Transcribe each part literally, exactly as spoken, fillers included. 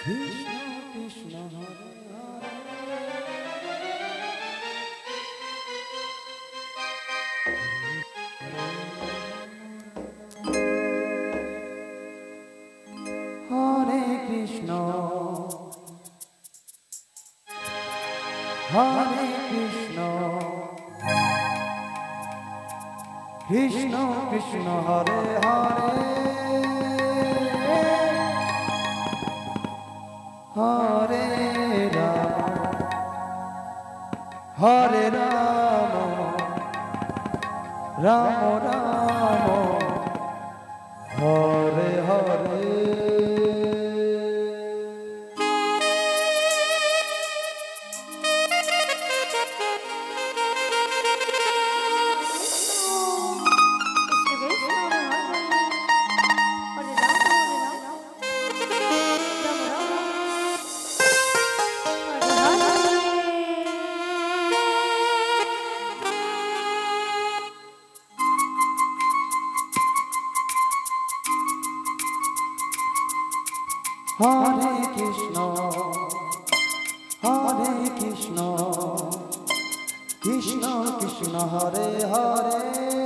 Krishna Krishna Hare Hare Hare Rama Hare Rama Rama Rama Hare Hare Hare Krishna, Hare Krishna, Krishna Krishna Hare Hare,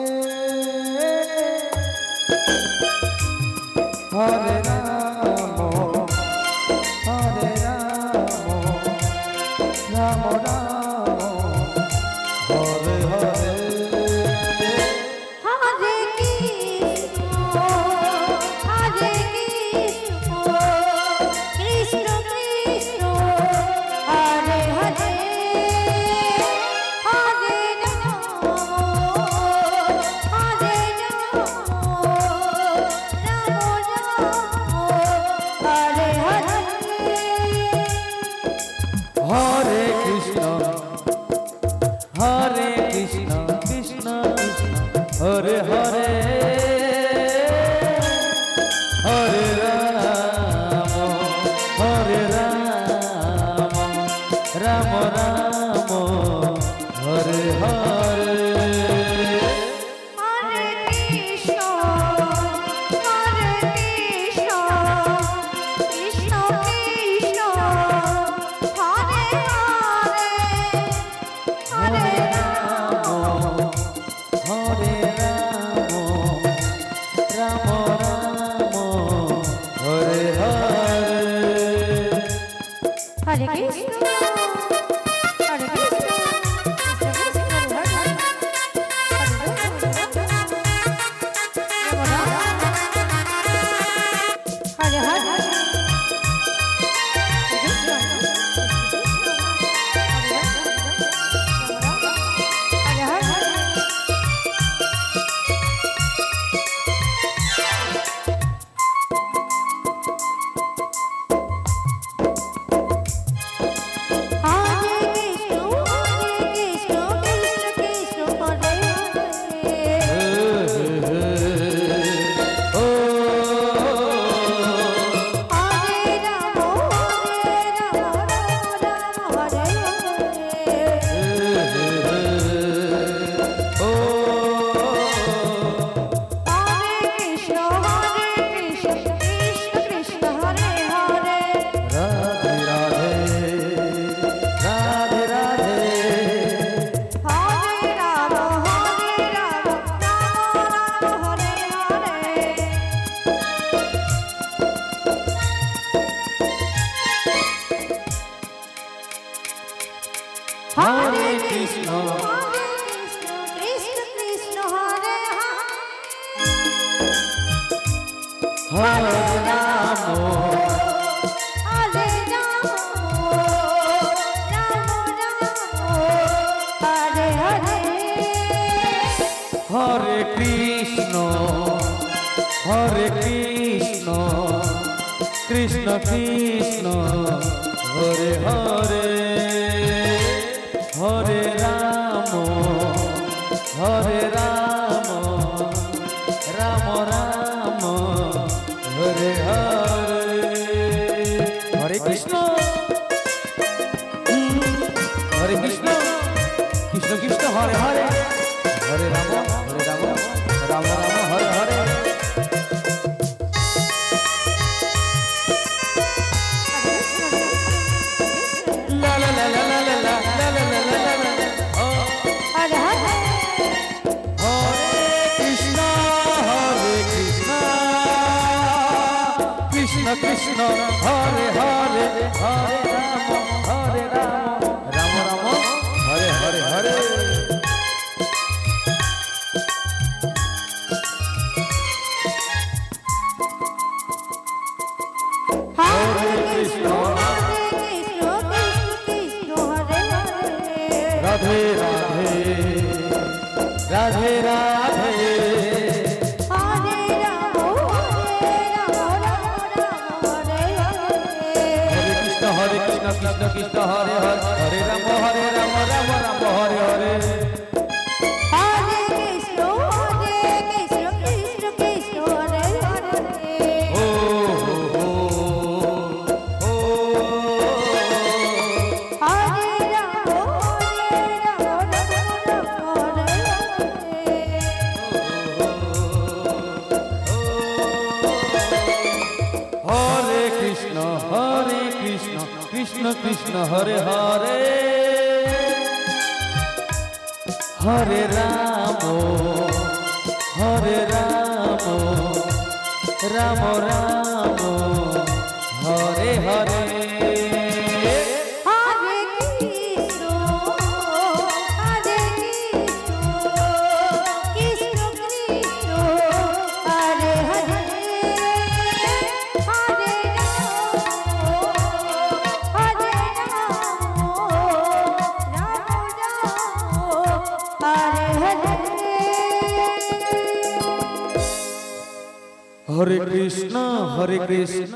Hare Rama, Hare Rama, Rama Rama, Hare Hare. Hare Krishna, Hare Krishna, Krishna Krishna, Hare Hare, Hare Rama, Hare Rama, Rama Rama, Hare Hare. Hare Krishna, Hare Krishna, Hare Hare, Hare Krishna, Krishna Krishna, Hare Hare, Hare Rama, Hare Rama, Rama Rama, Hare Hare. Hare Krishna, Hare Krishna, Krishna Krishna, Hare Hare, Hare Rama, Hare Rama, Rama Rama, Hare Hare. Hare Krishna, Hare Krishna, Krishna Krishna, Hare Hare, Hare Rama, Hare Rama, Rama Rama, Hare Hare. Hare Krishna Hare Hare Hare Ram Hare Ram Ram Ram Hare Hare Hare Hare Krishna Hare Krishna Krishna Krishna Hare Hare Radhe Radhe Radhe Radhe Hare Ram Hare Ram Ram Ram Hare Hare Hare Krishna Hare Krishna Krishna Krishna Hare Hare Hare Ram Hare Ram Ram Ram Hare Hare Hare Krishna Hare Krishna Krishna Krishna Hare Hare O O O Hare Ram Hare Ram Ram Ram Hare Hare Hare Krishna Hare Krishna Krishna Krishna Hare Hare Hare Ram Hare Ram Ram Ram Hare Hare Hare Krishna Hare Krishna Krishna Krishna Hare Hare Hare Ram Hare Ram Ram Ram Hare Hare Hare Krishna Hare Krishna